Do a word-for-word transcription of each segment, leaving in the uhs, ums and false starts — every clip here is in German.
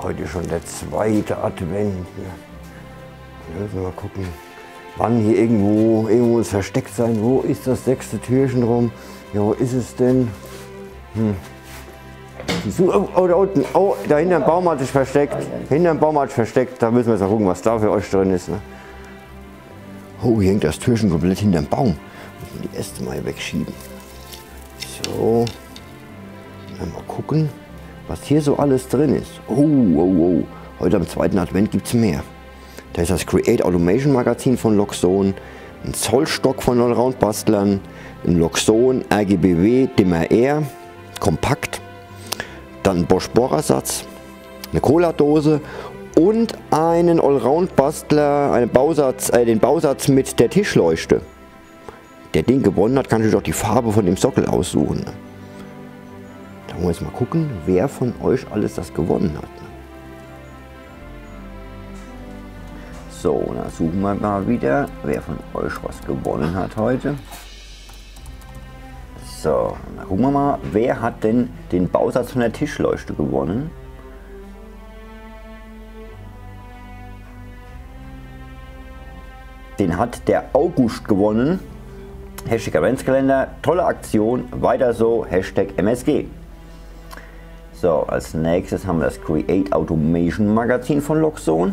heute schon der zweite Advent. Ne? Wir müssen mal gucken, wann hier irgendwo, irgendwo muss versteckt sein. Wo ist das sechste Türchen rum? Ja, wo ist es denn? Hm. Oh, oh, da unten, oh, da hinterm Baum hat sich versteckt. Hinterm Baum hat sich versteckt. Da müssen wir jetzt mal gucken, was da für euch drin ist. Ne? Oh, hier hängt das Türchen komplett hinterm Baum. Müssen wir die Äste mal wegschieben. So. Mal gucken, was hier so alles drin ist. Oh, oh, oh. Heute am zweiten Advent gibt es mehr. Da ist das Create Automation Magazin von Loxone, ein Zollstock von Allround Bastlern, ein Loxone R G B W Dimmer R, kompakt, dann ein Bosch Bohrersatz, eine Cola-Dose und einen Allround Bastler, einen Bausatz, äh, den Bausatz mit der Tischleuchte. Der den gewonnen hat, kann sich auch die Farbe von dem Sockel aussuchen. Da wollen wir jetzt mal gucken, wer von euch alles das gewonnen hat. So, dann suchen wir mal wieder, wer von euch was gewonnen hat heute. So, dann gucken wir mal, wer hat denn den Bausatz von der Tischleuchte gewonnen. Den hat der August gewonnen. Hashtag Adventskalender, tolle Aktion, weiter so, Hashtag M S G. So, als nächstes haben wir das Create Automation Magazin von Loxone.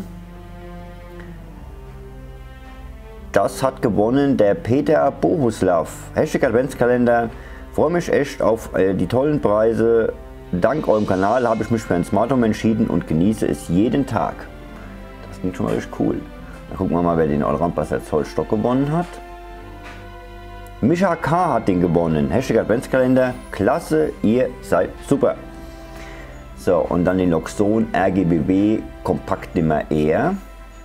Das hat gewonnen der Peter Bohuslav. Hashtag Adventskalender. Freue mich echt auf äh, die tollen Preise. Dank eurem Kanal habe ich mich für ein Smart Home entschieden und genieße es jeden Tag. Das klingt schon mal richtig cool. Dann gucken wir mal, wer den Allround Bastler Zollstock gewonnen hat. Micha K. hat den gewonnen. Hashtag Adventskalender. Klasse, ihr seid super. So, und dann den Loxone R G B W Kompakt Dimmer R.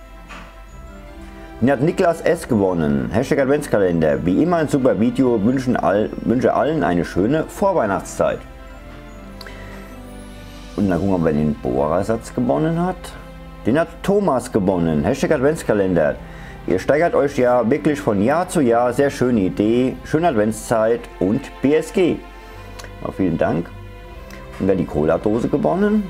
Den hat Niklas S. gewonnen. Hashtag Adventskalender. Wie immer ein super Video. Wünschen all, wünsche allen eine schöne Vorweihnachtszeit. Und dann gucken wir, wer den Bohrersatz gewonnen hat. Den hat Thomas gewonnen. Hashtag Adventskalender. Ihr steigert euch ja wirklich von Jahr zu Jahr. Sehr schöne Idee. Schöne Adventszeit und B S G. Ja, vielen Dank. Und wer die Cola-Dose gewonnen?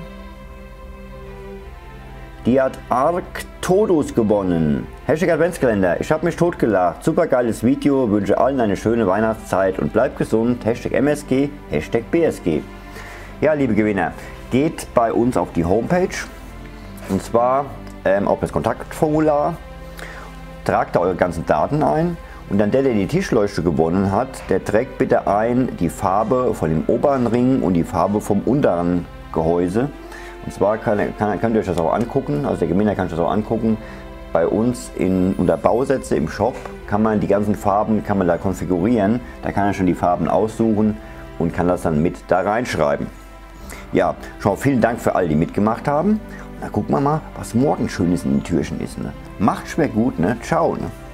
Die hat Arctodus gewonnen. Hashtag Adventskalender. Ich habe mich totgelacht. Super geiles Video. Wünsche allen eine schöne Weihnachtszeit und bleibt gesund. Hashtag M S G. Hashtag B S G. Ja, liebe Gewinner, geht bei uns auf die Homepage. Und zwar ähm, auf das Kontaktformular. Tragt da eure ganzen Daten ein. Und dann der, der die Tischleuchte gewonnen hat, der trägt bitte ein die Farbe von dem oberen Ring und die Farbe vom unteren Gehäuse. Und zwar kann, kann, könnt ihr euch das auch angucken, also der Gewinner kann sich das auch angucken. Bei uns in, unter Bausätze im Shop kann man die ganzen Farben kann man da konfigurieren. Da kann er schon die Farben aussuchen und kann das dann mit da reinschreiben. Ja, schon mal vielen Dank für alle, die mitgemacht haben. Und dann gucken wir mal, was morgen Schönes in den Türchen ist. Ne? Macht schwer gut, ne? Ciao. Ne?